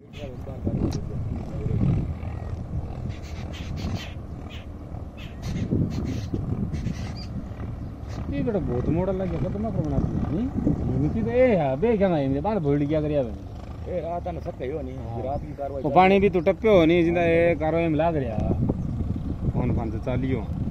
ये बड़ा बहुत मॉडल लग गया तो मैं करना नहीं नीति तो ए है बे क्या नहीं बात भूल क्या करिया ए रात न सक हो नहीं रात की कार्रवाई पानी भी तो टप्पे हो नहीं जिंदा ए कार्रवाई में लाग रहा कौन कौन से चालियो